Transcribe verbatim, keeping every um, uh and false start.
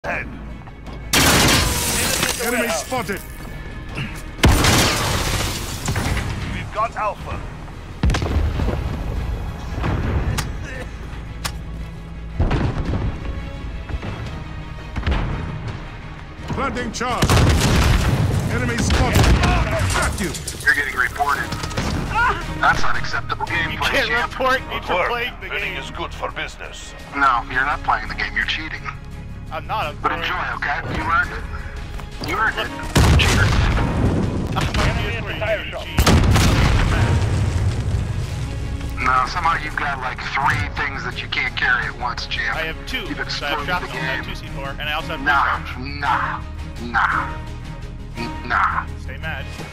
Head. Enemy spotted. We've got Alpha. Planting charge. Enemy spotted. Got you. You're getting reported. That's unacceptable gameplay, You can't champ. report me Good for work. playing the Winning game. is good for business. No, you're not playing the game. You're cheating. I'm not. I'm But throwing- enjoy, okay? You earned it. You earned it. Cheater. I'm not for you to cheat. No, somehow you've got like three things that you can't carry at once, champ. I have two. You've So I exploded have the shrapnel, I have game. two C four, and I also have Nah, recharge. nah, nah, nah. Stay mad.